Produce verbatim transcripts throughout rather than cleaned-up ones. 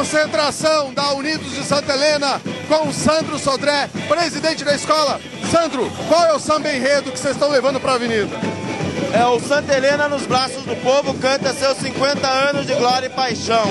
concentração da Unidos de Santa Helena com o Sandro Sodré, presidente da escola. Sandro, qual é o samba enredo que vocês estão levando para a avenida? É o Santa Helena nos braços do povo canta seus cinquenta anos de glória e paixão.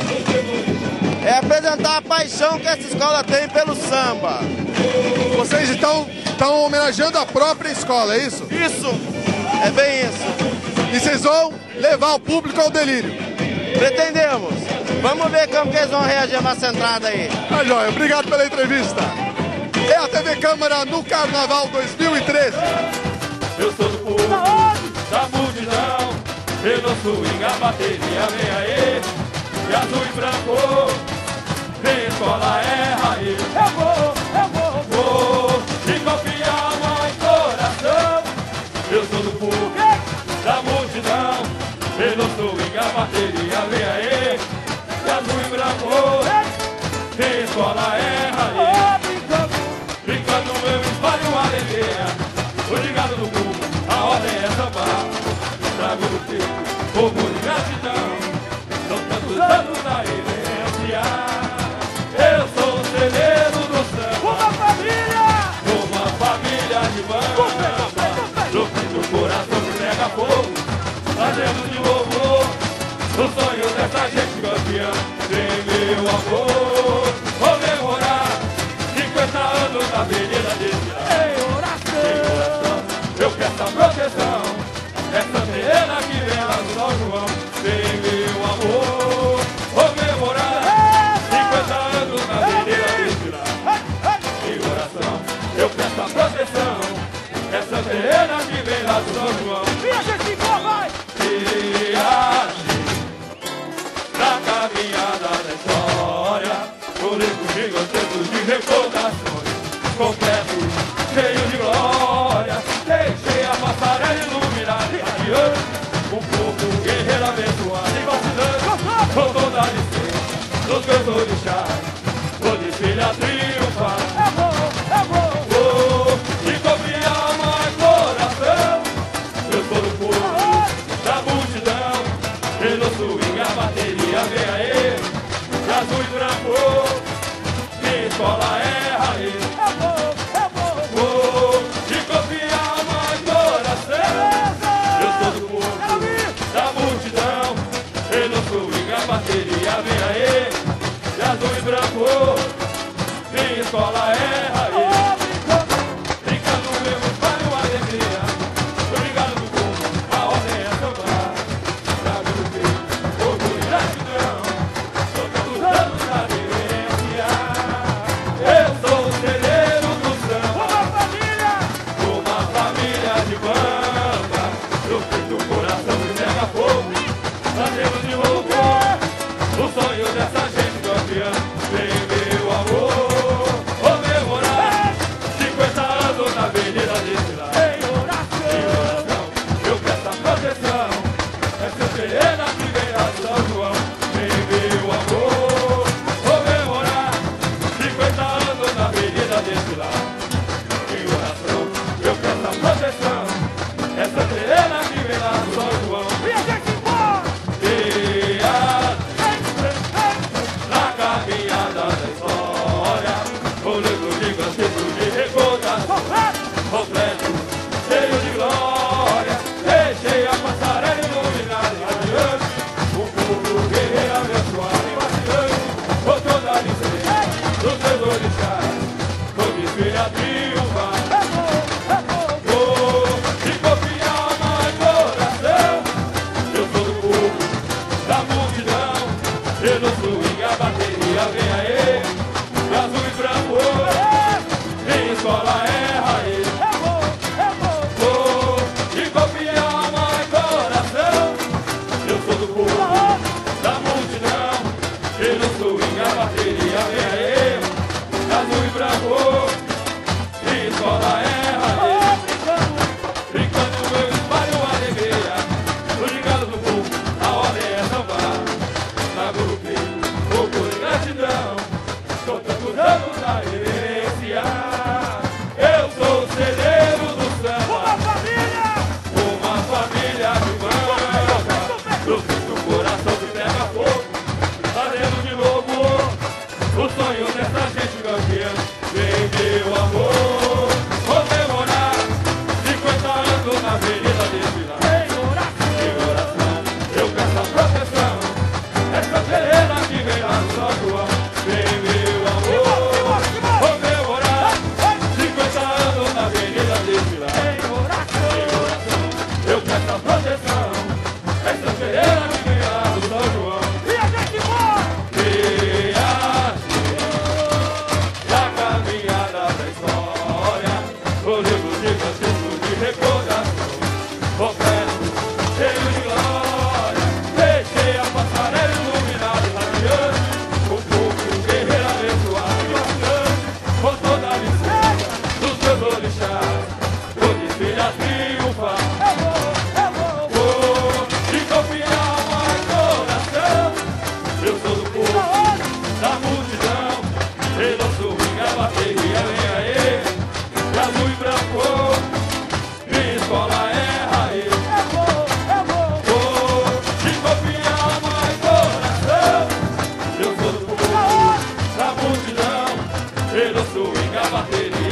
É apresentar a paixão que essa escola tem pelo samba. Vocês estão, estão homenageando a própria escola, é isso? Isso, é bem isso. E vocês vão levar o público ao delírio? Pretendemos. Vamos ver como que eles vão reagir nessa entrada aí. Tá joia, obrigado pela entrevista. É a T V Câmara no Carnaval dois mil e treze. Eu sou do povo, da multidão, eu não swing, a bateria vem aí, e azul e branco, vem escola é raiz. Eu vou, eu vou, vou, de confiar em coração. Eu sou do povo, da multidão, eu não swing, a bateria vem aí, e azul e branco, vem escola é raiz. Brincando eu espalho uma alegria, o ligado do povo, a ordem é sambar. Trago no peito, povo de gratidão, são tantos anos da herência. Eu sou o celeiro do samba, uma família, uma família de banda. No fim do coração que pega fogo, fazendo de novo o sonho dessa gente campeã. Tem meu amor, comemorar cinquenta anos da Avenida desse lado. Em oração, eu peço a proteção, essa terena que vem lá do São João. Vem meu amor, comemorar cinquenta anos da Avenida desse lado. Em oração, eu peço a proteção, essa terena que vem lá do São João. Viaja, Chico, vai! Viaje na caminhada da história, colego gigantesco de recordações, completo, cheio de glória. Deixei a passarela iluminada e radiante, um povo guerreiro abençoado e vacilante, com toda a licença dos meus orixás, vou desfilar triunfar. É bom, é bom, vou e confiar mais coração. Eu sou do povo, da multidão, e no swing a bateria vem aí, de azul e branco, minha escola é raiz. É bom, é bom, vou e confiar mais coração. Eu sou do povo, da multidão, e no swing a bateria vem aí, de azul e branco, minha escola é raiz. Brincando meu espalho alegria, obrigado do povo, a ordem é sambar. Trago no peito, orgulho e gratidão, sou tantos anos da vivência. Eu sou o celeiro do samba, uma família, uma família de banda. No fim do coração que pega fogo, fazendo de louvor o sonho dessa gente campeã. Vem meu amor, comemorar cinquenta anos na Avenida desse lado. Em oração, eu peço a proteção, essa serena que vem lá de São João. Vem meu amor, comemorar cinquenta anos na Avenida desse lado. Em oração, eu peço a proteção, essa serena que vem lá de São João. E a gente embora! E a na caminhada da história, o livro gigantesco de recordação, completo, cheio de glória. Deixei a passarela iluminada e radiante, o povo guerreiro abençoado e vacilante, com toda a licença dos meus orixás, vou desfilar triunfar. Vou e confiar mais coração. Eu sou do povo, da multidão, eu não swing, a bateria vem aí, de azul e branco, minha escola é raiz. Vou e confiar mais coração. Eu sou do povo, da multidão, eu não swing, a bateria vem aí, de azul e branco, minha escola é raiz. Brincando eu espalho alegria, o ligado do povo, a ordem é sambar. Trago no peito, orgulho e gratidão, sou tantos anos da herência. Eu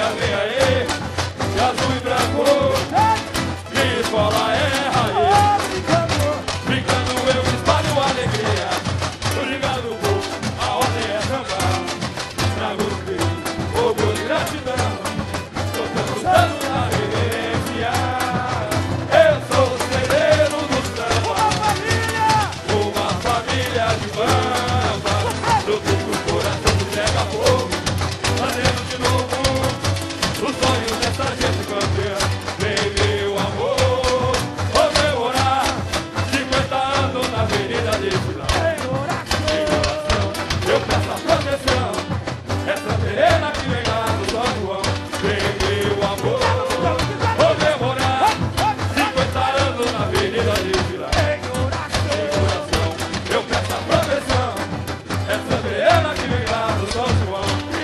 vem aí, de azul e branco, minha escola é raiz. Brincando eu espalho alegria, tô ligado no povo, a ordem é samba. Trago o frio, orgulho e gratidão, tô cantando na reverência. Eu sou o celeiro do samba, uma família de bamba. No pico o coração se pega fogo, fazendo de novo os sonhos dessa gente campeã. Vem meu amor, comemorar cinquenta anos na avenida desse lado. Em oração, eu peço a proteção, essa serena que vem lá do São João. Vem meu amor, comemorar cinquenta anos na avenida desse lado. Em oração, eu peço a proteção, essa serena que vem lá do São João.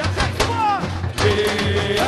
E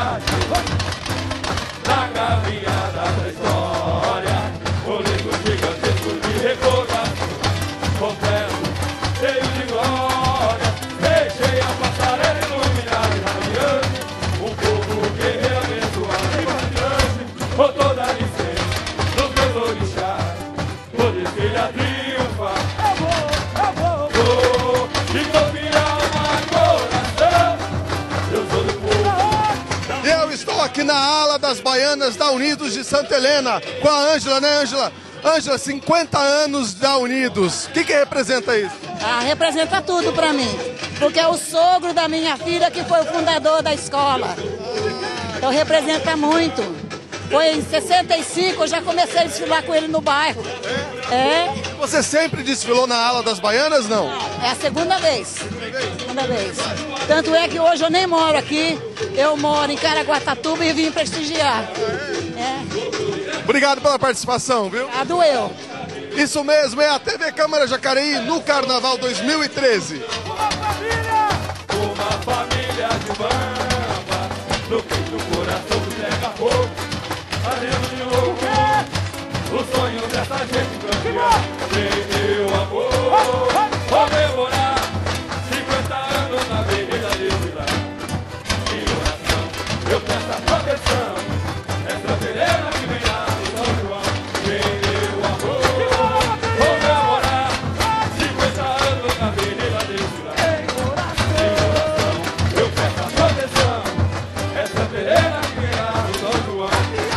na caminhada da história, boleto gigantesco de recordação, completo, cheio de glória, deixei a passarela iluminada e radiante, um povo guerreiro abençoado e bastante, com toda a licença dos meus orixás, vou desfilhar triunfar. Eu vou, eu vou, vou, e confiar no coração, eu sou do povo. Eu estou aqui na ala das baianas da Unidos de Santa Helena com a Ângela, né, Ângela? Ângela, cinquenta anos da Unidos. O que que representa isso? Ah, representa tudo pra mim, porque é o sogro da minha filha que foi o fundador da escola. Então representa muito. Foi em sessenta e cinco, eu já comecei a desfilar com ele no bairro. É? Você sempre desfilou na ala das baianas, não? É a segunda vez. Segunda vez. Tanto é que hoje eu nem moro aqui, eu moro em Caraguatatuba e vim prestigiar. É. Obrigado pela participação, viu? A doeu. Isso mesmo, é a T V Câmara Jacareí no Carnaval dois mil e treze. Uma família, uma família de bamba, no peito do coração que pega fogo, fazendo de novo o sonho dessa gente campeã. Vem meu amor, comemorar cinquenta anos na avenida desse lado. Em oração, eu peço a proteção, essa pereira que vem lá do São João. Vem meu amor, comemorar cinquenta anos na avenida desse lado. Em oração, eu peço a proteção, essa pereira que vem lá do São João.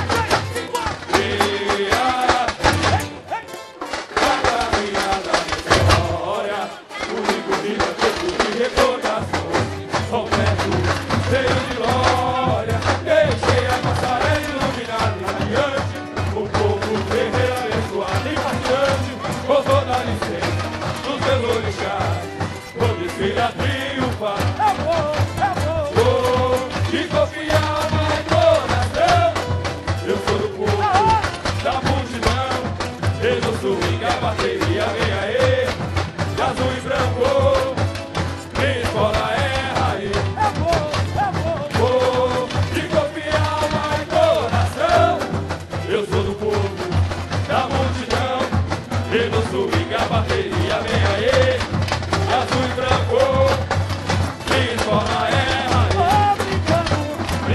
E a caminhada da história, o rico gigantesco de recordação, completo, cheio de glória, deixei a passarela iluminada e radiante, o povo guerreiro abençoado e bastante, com toda a licença dos meus orixás, vou desfilar triunfar. Eu vou, eu vou, vou, e confiar no coração, eu sou do povo, da multidão, eu no swing, a bateria vem aí, de azul e branco, minha escola é raiz. Eu vou, eu vou, vou, e confiar no coração, eu sou do povo, da multidão, eu no swing, a bateria vem aí, de azul e branco, minha escola é raiz.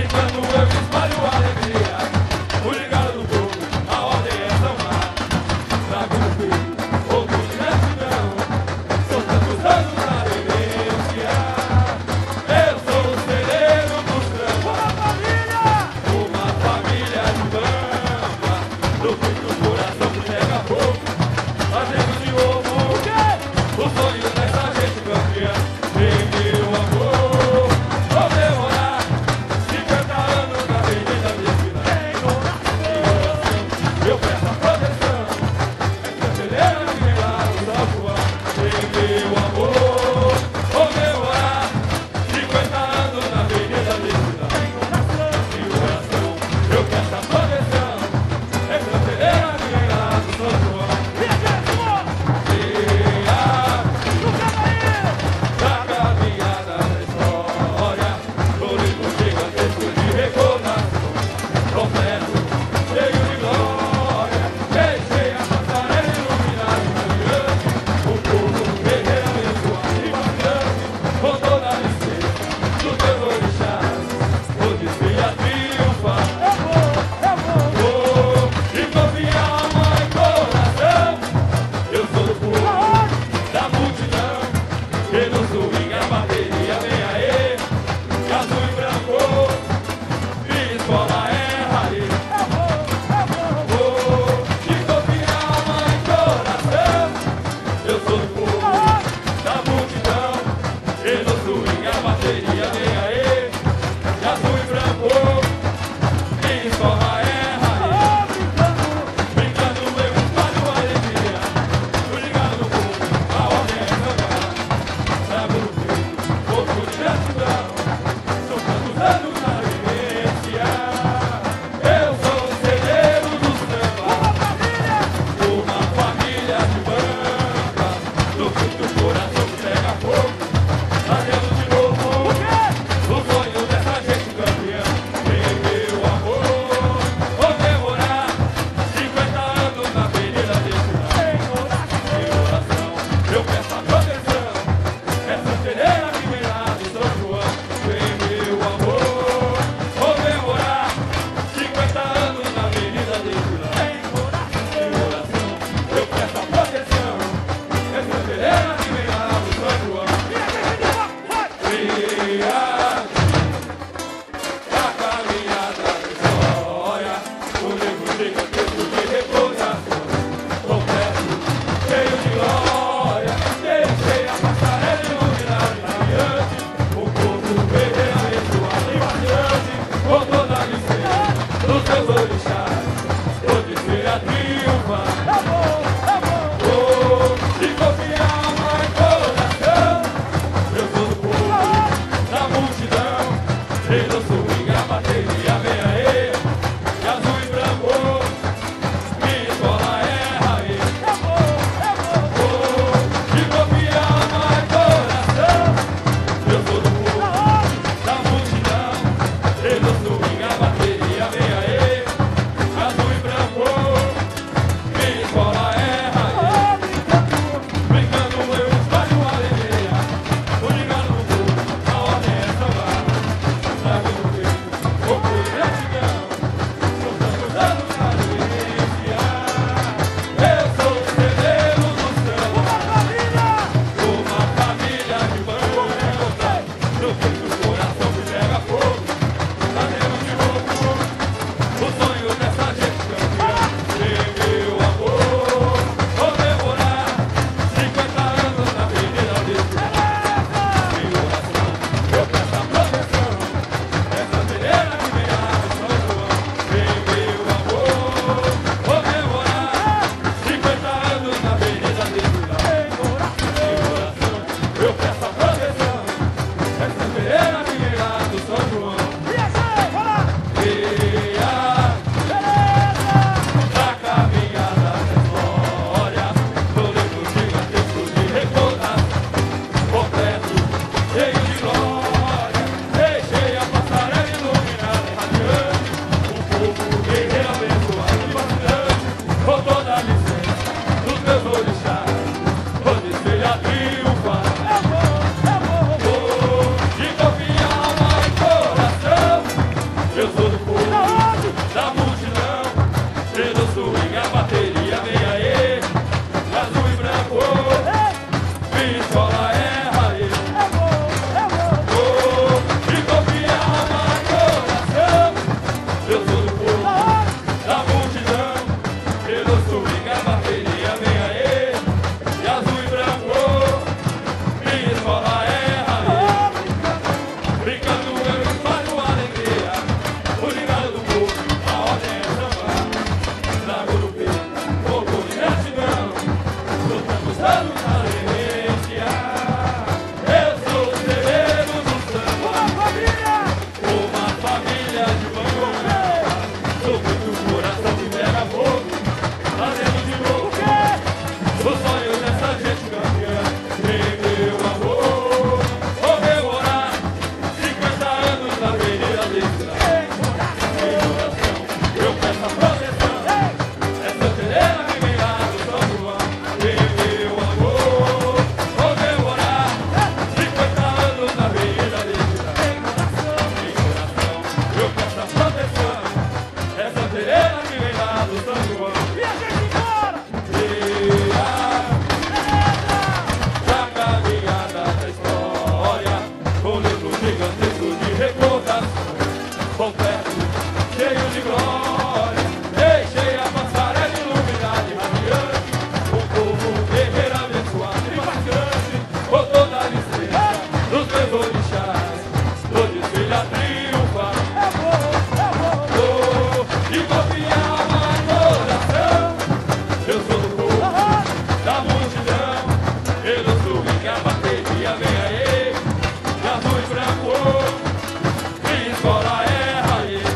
completo, cheio de glória. Deixei a passarela iluminada e radiante, o povo guerreiro abençoado e marcante, com toda a licença dos meus orixás, do desfile a triunfar. Oh, e confiava em coração, eu sou do povo, da multidão, pelo swing a bateria vem aí, de azul e branco, minha escola é raiz.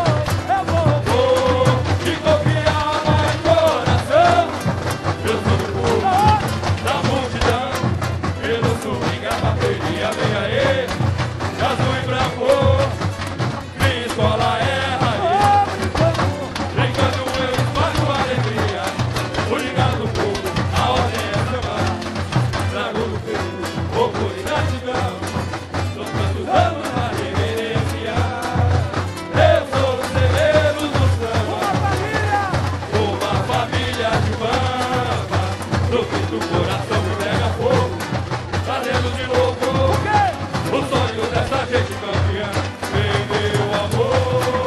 Oh, e confiava em coração, eu sou do povo, da multidão, pelo swing a bateria vem aí, de azul e branco, minha escola é raiz. Brincando eu espalho alegria, o ligado do povo, a ordem é chamar. Trago do peito, fogo e gratidão, dos tantos anos na reverência. Eu sou os celeiros do samba, uma família de bamba. No fim do coração me pega fogo, trazendo de novo o sonho dessa gente campeã. Vem meu amor.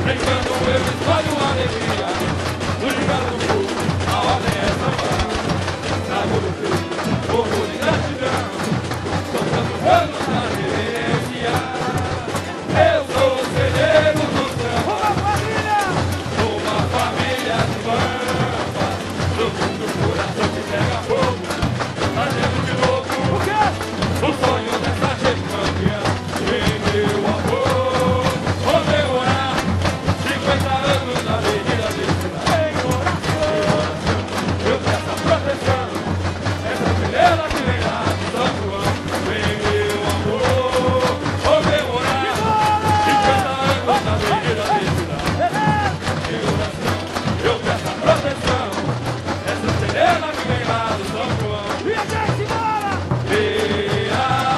brincando eu espalho alegria. No ligado do povo, a ordem é sambar. Trago no peito, orgulho de gratidão. São tantos anos na gerência. Eu sou o celeiro do samba. Uma família de bamba. No fundo do coração que pega fogo. Fazendo de novo o sonho dessa gente campeã. Em meu amor, comemorar cinquenta anos na avenida desse lar. Em oração, eu peço a proteção. Essa estrela que vem lá de São João. Em meu amor, comemorar cinquenta anos na avenida desse lar. Em oração, eu peço a proteção. Essa estrela que vem lá de São João. E a gente bora! E a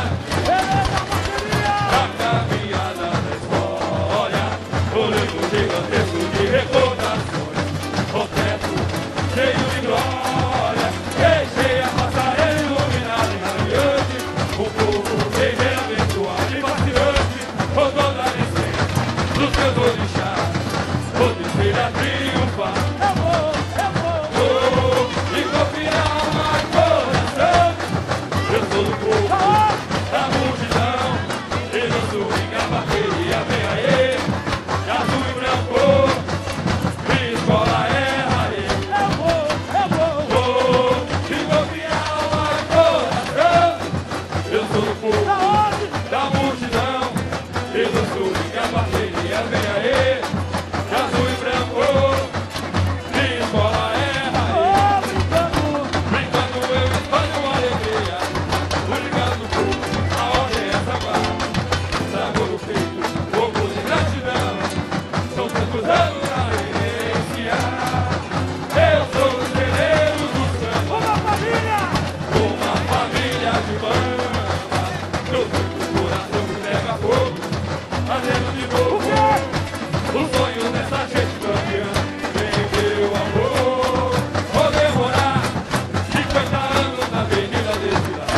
caminhada da história, o livro gigantesco de recordações, o teto cheio de glória, deixei a passarela iluminada e radiante, o povo guerreiro abençoado e vacilante, rodou da licença dos seus orixás, o desfile a triunfar. Eu vou, eu vou, vou, e confiar mais coração. Eu sou do povo, da multidão, e no swing a bateria vem aí, azul e branco, minha escola é aí. Eu vou, eu vou, vou, e confiar mais coração. Eu sou do povo, da multidão, e no swing a bateria vem aí, azul e branco, minha escola é aí. Brincando eu espalho alegria. O ligado do povo, a ordem é sambar. Trago no peito, fogo de gratidão. São tantos anos na herência. Eu sou o celeiro do samba. Uma família! Uma família de bamba. No fundo do coração que pega fogo. Fazendo de novo o sonho dessa gente campeã. Vem meu amor, comemorar cinquenta anos na avenida desse lar.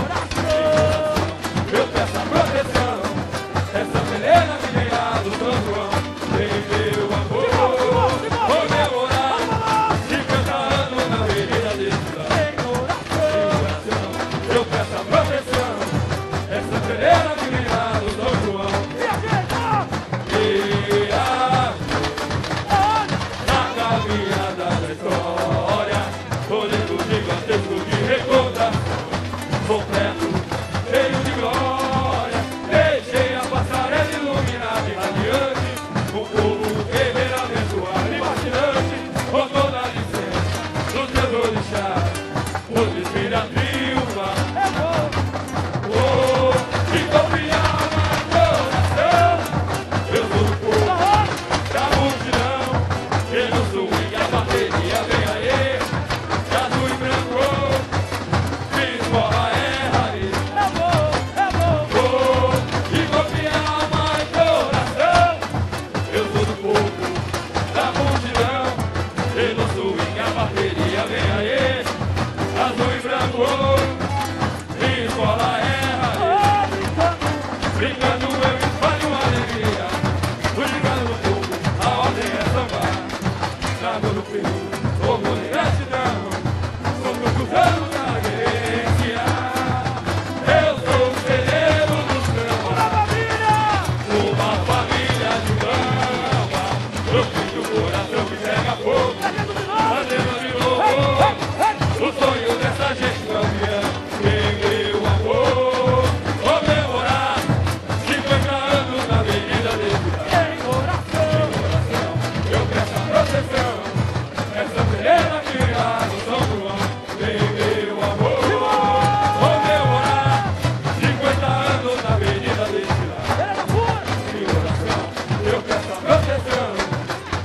Eu peço a proteção, essa peleira que vem lá do São João. Vem meu amor, comemorar cinquenta anos na avenida desse lar. Eu peço a proteção, essa peleira que vem lá do São João. E a na caminhada da história, colhendo gigantesco de recordações, completo, cheio de glória, deixei a passarela iluminada e radiante, o povo guerreiro abençoado e vacilante, com toda a licença dos seus orixás, o desfile a triunfar. Oh, e confiar mais coração. Eu sou do povo, da multidão, e no swing a bateria vem aí, de azul e branco, minha escola é aí. Eu vou, eu vou, vou, e confiar mais coração. Eu sou do povo, da multidão, e no swing a bateria vem aí, azul e branco, minha escola é aí. Brincando eu espalho alegria. O ligado do povo, a ordem é sambar. Trago no peito, orgulho e gratidão. Sou tantos anos na gerência. Eu sou o celeiro do samba. Uma família de bamba. No fim do coração que pega fogo. Fazendo de novo o sonho dessa gente campeã. Em meu amor, comemorar cinquenta anos na avenida desse lar. Em oração, eu peço a proteção. Essa pereira que vem lá do São João. Em meu amor, comemorar cinquenta anos na avenida desse lar. Em oração, eu peço a proteção.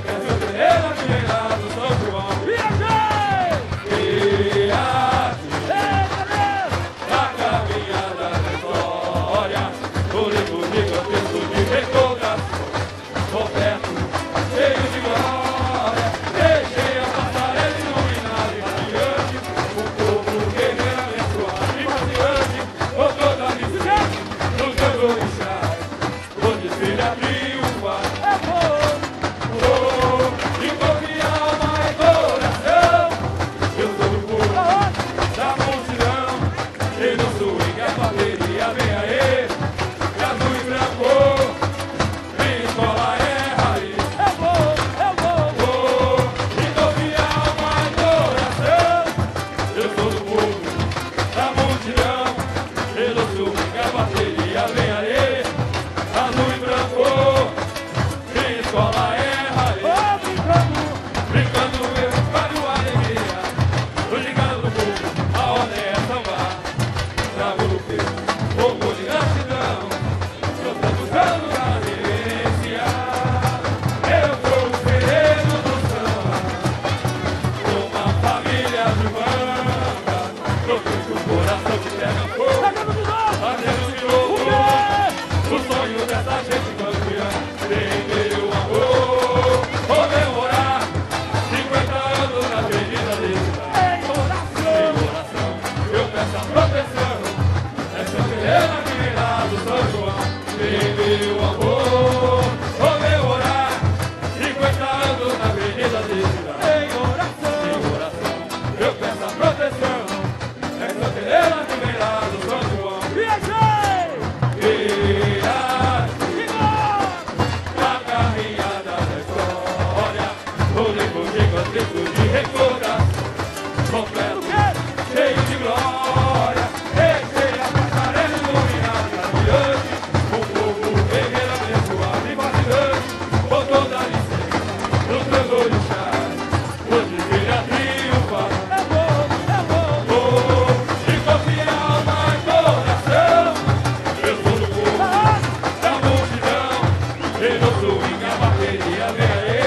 bateria, vem aí.